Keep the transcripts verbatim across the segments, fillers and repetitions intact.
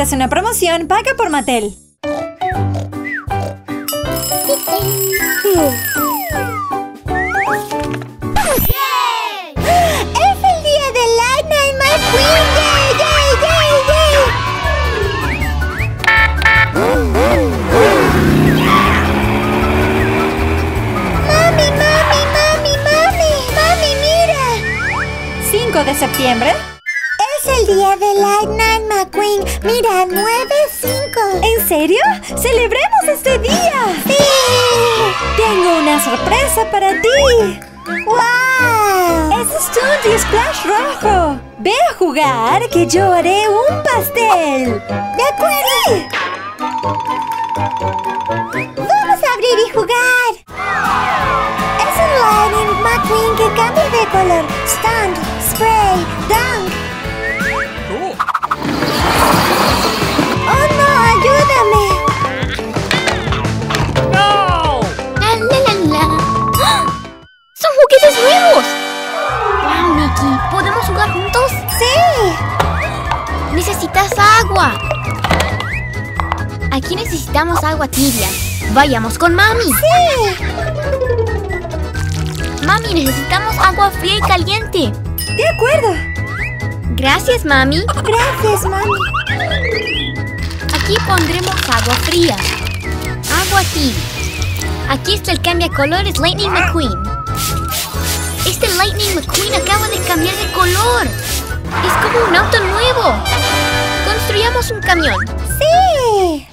necesitas una promoción, paga por Mattel. ¡Es el día de Lightning McQueen! ¡Yay, yay, yay, yay! ¡Mami, mami, mami, mami! ¡Mami, mira! cinco de septiembre. ¡Es el día de Lightning McQueen! ¡Mira, nueve cinco! ¿En serio? ¡Celebremos este día! ¡Sí! Tengo una sorpresa para ti. ¡Wow! ¡Es Stunt y Splash rojo! ¡Ve a jugar que yo haré un pastel! ¡De acuerdo! ¡Vamos a abrir y jugar! Es un Lightning McQueen que cambia de color. Stunt, spray, dunk. ¡Oh no! ¡Ayúdame! ¡No! La, la, la, la. ¡Ah! ¡Son juguetes nuevos! ¡Wow, Nikki! ¿Podemos jugar juntos? ¡Sí! ¡Necesitas agua! Aquí necesitamos agua tibia. Vayamos con Mami. ¡Sí! Mami, necesitamos agua fría y caliente. ¡De acuerdo! Gracias, Mami. Gracias, mami. Aquí pondremos agua fría. Agua tibia. Aquí está el cambiacolores Lightning McQueen. Este Lightning McQueen acaba de cambiar de color. Es como un auto nuevo. Construyamos un camión. ¡Sí!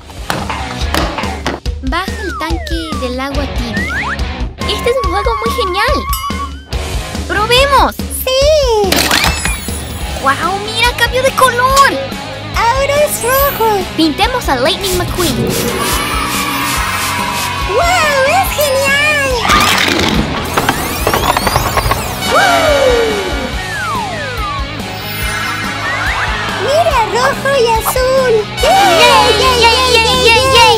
Baja el tanque del agua tibia. Este es un juego muy genial. ¡Probemos! ¡Sí! ¡Wow! ¡Mira! ¡Cambió de color! Ahora es rojo. Pintemos a Lightning McQueen. ¡Wow! ¡Es genial! ¡Mira! Rojo y azul. ¡Yay! ¡Yay, yay, yay, yay, yay!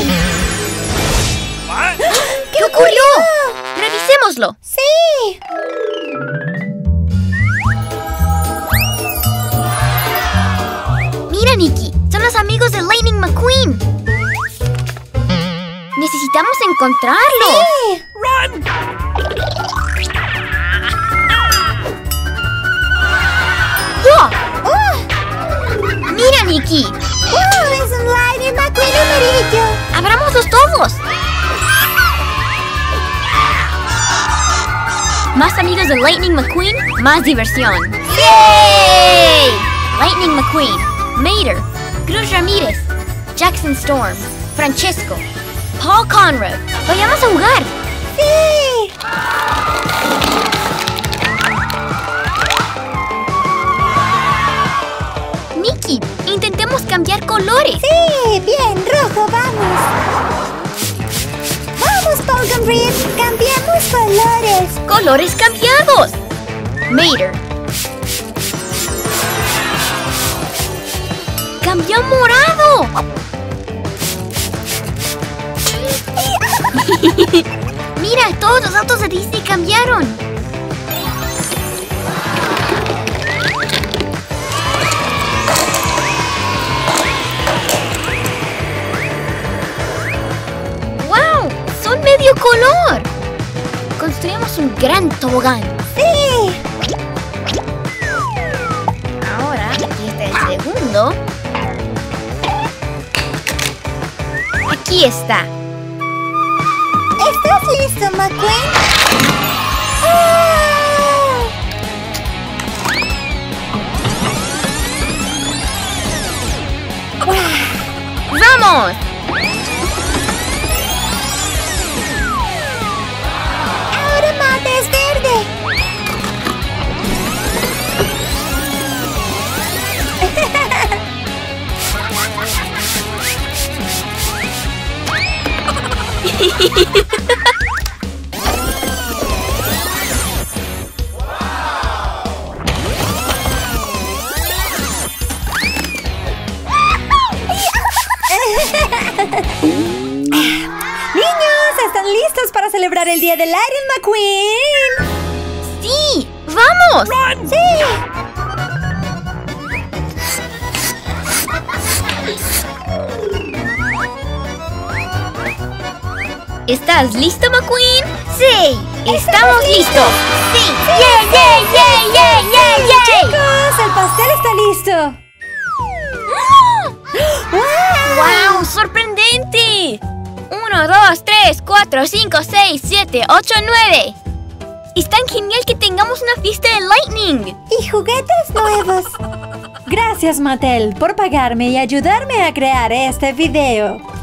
¿Qué ocurrió? ¡Revisémoslo! ¡Sí! ¡Mira, Nikki! ¡Son los amigos de Lightning McQueen! ¡Necesitamos encontrarlos! ¡Sí! ¡Wow! ¡Oh! ¡Mira, Nikki! ¡Oh! ¡Es un Lightning McQueen amarillo! ¡Abrámoslos todos! Más amigos de Lightning McQueen, más diversión. ¡Yay! Lightning McQueen, Mater, Cruz Ramírez, Jackson Storm, Francesco, Paul Conrad. ¡Vayamos a jugar! ¡Sí! Nikki, intentemos cambiar colores. ¡Sí! ¡Bien! ¡Rojo, vamos! ¡Vamos, Polgon Reed! ¡Cambiamos colores! ¡Colores cambiados! Mater. ¡Cambió a morado! ¡Mira! Todos los autos de Disney cambiaron. ¡Wow! ¡Son medio color! Construimos un gran tobogán. ¡Sí! Ahora, aquí está el segundo. Aquí está. ¿Estás listo, McQueen? ¡Oh! ¡Vamos! ¡Ahora Mata es verde! ¡Niños! ¿Están listos para celebrar el día de Lightning McQueen? ¡Sí! ¡Vamos! ¡Sí! ¿Estás listo, McQueen? Sí. ¡Estamos listos! ¡Sí! ¡Yay, yay, yay, yay, yay, yay! ¡Chicos! ¡El pastel está listo! ¡Wow! ¡Wow! ¡Sorprendente! Uno, dos, tres, cuatro, cinco, seis, siete, ocho, nueve. Es tan genial que tengamos una fiesta de Lightning. Y juguetes nuevos. Gracias, Mattel, por pagarme y ayudarme a crear este video.